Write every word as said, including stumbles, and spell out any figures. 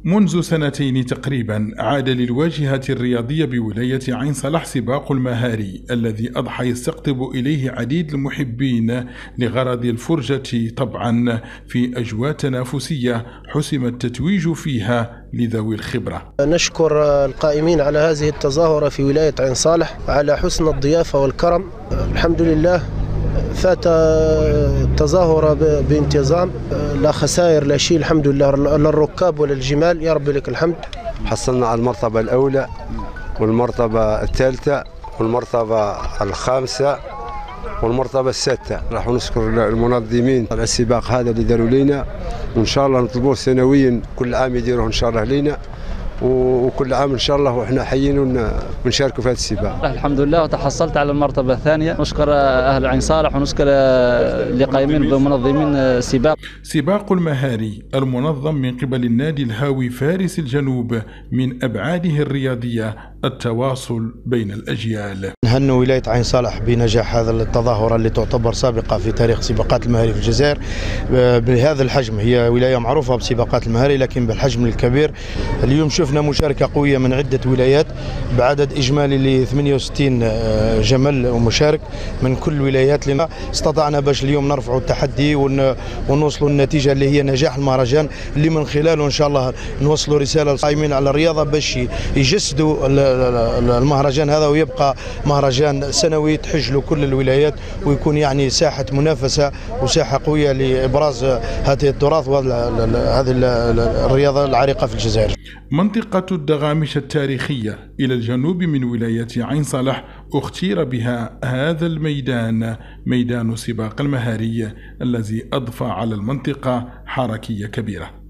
منذ سنتين تقريبا عاد للواجهة الرياضية بولاية عين صلاح سباق المهاري الذي أضحى يستقطب إليه عديد المحبين لغرض الفرجة طبعا في أجواء تنافسية حسم التتويج فيها لذوي الخبرة. نشكر القائمين على هذه التظاهرة في ولاية عين صالح على حسن الضيافة والكرم. الحمد لله فات التظاهرة بانتظام، لا خسائر لا شيء الحمد لله، لا الركاب ولا الجمال، يا رب لك الحمد. حصلنا على المرتبة الأولى والمرتبة الثالثة والمرتبة الخامسة والمرتبة السادسة. راح نشكر المنظمين على السباق هذا اللي داروا لينا، وإن شاء الله نطلبوه سنويا كل عام يديروه إن شاء الله لينا، وكل عام ان شاء الله واحنا حيين ونشاركوا في هذا السباق. الحمد لله وتحصلت على المرتبه الثانيه. نشكر اهل عين صالح ونشكر اللي قايمين بمنظمين السباق. سباق المهاري المنظم من قبل النادي الهاوي فارس الجنوب من ابعاده الرياضيه التواصل بين الاجيال. نهنئ ولايه عين صالح بنجاح هذا التظاهره اللي تعتبر سابقه في تاريخ سباقات المهاري في الجزائر بهذا الحجم. هي ولايه معروفه بسباقات المهاري لكن بالحجم الكبير. اليوم شفنا مشاركة قوية من عدة ولايات بعدد إجمالي ل ثمانية وستين جمل ومشارك من كل الولايات. لنا استطعنا باش اليوم نرفعوا التحدي ونوصلوا النتيجة اللي هي نجاح المهرجان، اللي من خلاله إن شاء الله نوصلوا رسالة للقائمين على الرياضة باش يجسدوا المهرجان هذا ويبقى مهرجان سنوي تحج له كل الولايات، ويكون يعني ساحة منافسة وساحة قوية لإبراز هذه التراث وهذه الرياضة العريقة في الجزائر. منطقة الدغامش التاريخية إلى الجنوب من ولاية عين صلاح اختير بها هذا الميدان، ميدان سباق المهاري الذي أضفى على المنطقة حركية كبيرة.